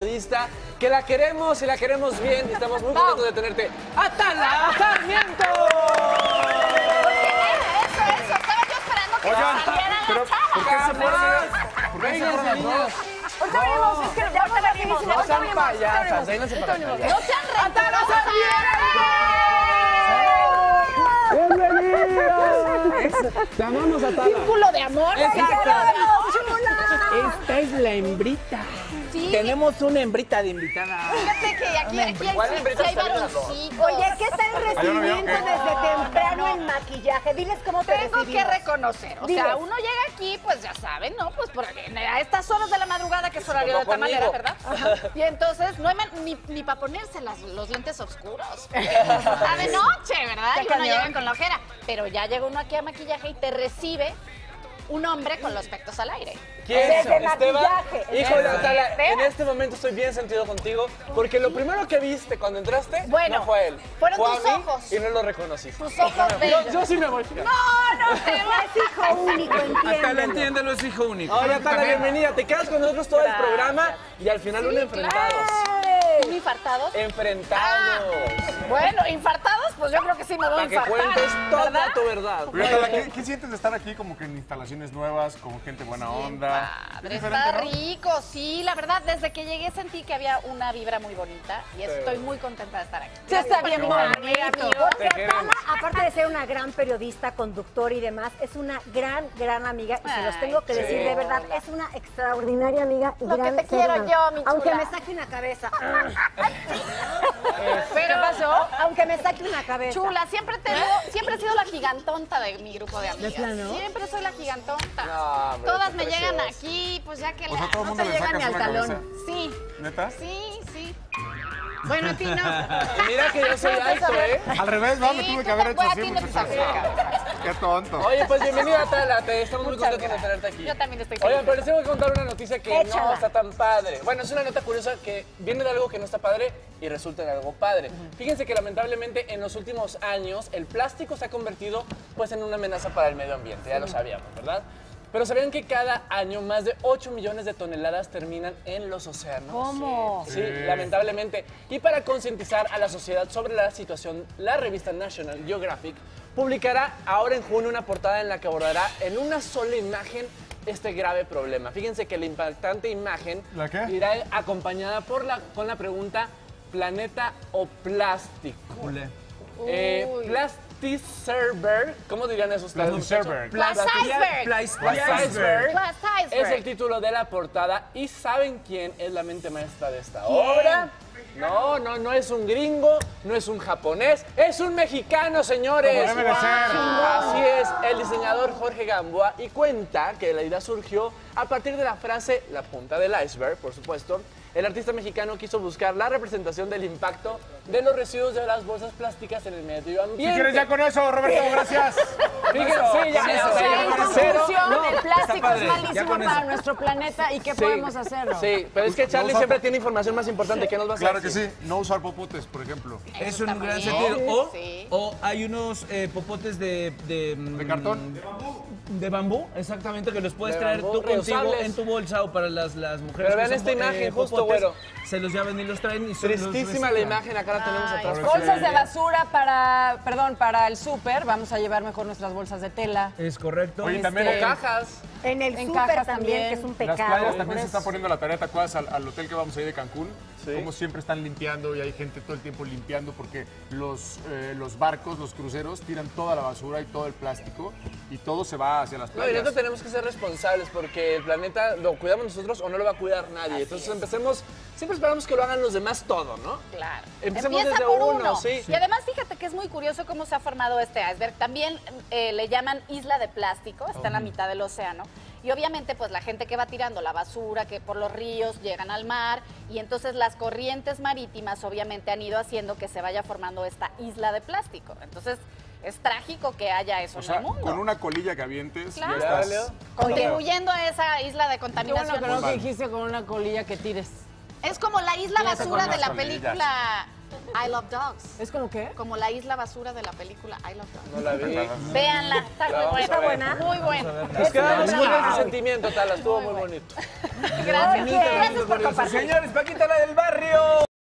periodista que la queremos y la queremos bien. Estamos muy contentos de tenerte. ¡Atala Sarmiento! Eso. Estaba yo esperando que salieran pero las chavas. ¿por qué se fueron? ¿Por qué se fueron las dos? Ahorita venimos, es que ya ahorita venimos. No sean payasas, vénganse para acá. No sean ¡Atala rencorosos. ¡Bienvenidos! Te amamos, Atala. Círculo de amor. Exacto. Chula. Esta es la hembrita. Sí. Tenemos una hembrita de invitada. Fíjate que aquí hay varoncitos. Oye, ¿qué tal el recibimiento desde temprano en maquillaje? Diles cómo te Tengo que recibimos. reconocer, o sea, uno llega aquí, pues ya saben, ¿no? Pues a estas horas de la madrugada, que es horario de tamalera, ¿verdad? Y entonces no hay ni para ponerse los lentes oscuros. A de noche, ¿verdad? Y uno llega con la ojera. Pero ya llega uno aquí a maquillaje y te recibe un hombre con los pectos al aire. ¿Quién? Desde Esteban. maquillaje. Híjole, Atala, Esteban. en este momento estoy bien sentido contigo porque lo primero que viste cuando entraste Bueno, no fue él. fueron fue tus a mí ojos. y no lo reconociste. Tus ojos bellos. Yo sí me voy, fíjate. No te vas. Es hijo único, Atala, entiéndelo. entiéndelo, es hijo único. Oye, Atala, bienvenida. Te quedas con nosotros todo el programa y al final un enfrentados. ¿Un infartados? Enfrentados. Bueno, infartados, pues yo creo que sí me voy a Para que infartar. cuentes toda ¿verdad? tu verdad. Oye, Atala, ¿qué sientes de estar aquí como que en instalaciones nuevas, con gente buena onda? Padre, Es está diferente, ¿no? rico, sí, la verdad, desde que llegué sentí que había una vibra muy bonita y estoy muy contenta de estar aquí. Sí, está bien bonito. Porque Te queremos. Atala, aparte de ser una gran periodista, conductor y demás, es una gran amiga. Y se los tengo que decir de verdad, es una extraordinaria amiga y Lo que gran te quiero ser humano. yo, mi chula. Aunque me saque una cabeza. ¿Qué pasó? Aunque me saque una cabeza. Chula, siempre he sido la gigantonta de mi grupo de amigas. Siempre soy la gigantonta. No, hombre, Todas qué me llegan preciosa. aquí, pues ya que O sea, todo el mundo le llegan saca ni al una talón. cabeza. Sí, ¿Neta? sí. Bueno, a ti no. Y mira que yo soy alto, ¿eh? Al revés, no, me Sí, tuve tú que haber te- hecho a así. ti no te muchachos. saca. Qué tonto. Oye, pues bienvenida, Atala. Estamos muy Muchas contentos de tenerte aquí. Yo también estoy Oigan, feliz. pero les tengo que contar una noticia que no Échala. está tan padre. Bueno, es una nota curiosa que viene de algo que no está padre y resulta en algo padre. Fíjense que lamentablemente en los últimos años el plástico se ha convertido pues en una amenaza para el medio ambiente, ya lo sabíamos, ¿verdad? Pero ¿sabían que cada año más de 8 millones de toneladas terminan en los océanos? ¿Cómo? Sí, lamentablemente. Y para concientizar a la sociedad sobre la situación, la revista National Geographic publicará ahora en junio una portada en la que abordará en una sola imagen este grave problema. Fíjense que la impactante imagen ¿La qué? irá acompañada con la pregunta ¿planeta o plástico? Plastiserberg, ¿cómo dirían esos tres? Plastiserberg. Plasticeberg. Plasticeberg Plasticeberg. es el título de la portada. ¿Y saben quién es la mente maestra de esta obra? No es un gringo, no es un japonés, es un mexicano, señores. Como debe de ser. Así es, el diseñador Jorge Gamboa, y cuenta que la idea surgió a partir de la frase "la punta del iceberg", por supuesto. El artista mexicano quiso buscar la representación del impacto de los residuos de las bolsas plásticas en el medio ambiente. Si quieres ya con eso, Roberto, gracias. Fíjense, sí, ya, Eso, o sea, sí, ya en con conclusión, cero. El plástico padre, es ya malísimo con para eso. nuestro planeta y ¿qué Sí, podemos hacerlo? Sí, pero es que Charlie No, siempre tiene información más importante. ¿Qué nos vas a Claro que decir? sí, no usar popotes, por ejemplo. Es un gran también. sentido. Sí. O hay unos popotes de cartón? De bambú, exactamente, que los puedes De traer bambú, tú contigo reusables. en tu bolsa o para las mujeres. Pero que vean son, esta imagen, justo, popotes, güero. Se los llevan y los traen y son los Tristísima la reciclan. imagen, acá la tenemos atrás. Bolsas de basura para el súper. Vamos a llevar mejor nuestras bolsas de tela. Es correcto. Oye, también O cajas. En el En súper cajas también, también. que es un las pecado. playas también se está poniendo la tarea. ¿Te acuerdas al hotel que vamos a ir de Cancún? Sí. Como siempre están limpiando y hay gente todo el tiempo limpiando porque los barcos, los cruceros, tiran toda la basura y todo el plástico y todo se va hacia las No, y playas. nosotros tenemos que ser responsables porque el planeta lo cuidamos nosotros o no lo va a cuidar nadie. Entonces empecemos, siempre esperamos que lo hagan los demás todo, ¿no? Claro. Empecemos Empieza desde por uno, sí. Y además, fíjate que es muy curioso cómo se ha formado este iceberg. También le llaman isla de plástico, está en la mitad del océano. Y obviamente, pues la gente que va tirando la basura, que por los ríos llegan al mar, y entonces las corrientes marítimas obviamente han ido haciendo que se vaya formando esta isla de plástico. Entonces, es trágico que haya eso O en sea, el mundo. con una colilla que avientes, Claro. ya estás. Leo. Contribuyendo a esa isla de Qué contaminación. bueno que no mal. dijiste con una colilla que tires. Es como la isla Fíjate basura con de la unas colillas. película I Love Dogs. ¿Es como qué? Como la isla basura de la película I Love Dogs. No la vi. Véanla, está muy buena. ¿Está buena? Muy buena. Es que vamos con ese sentimiento, Tala, estuvo muy bonito. Gracias. Gracias por compartir. Señores, Paquita, la del barrio.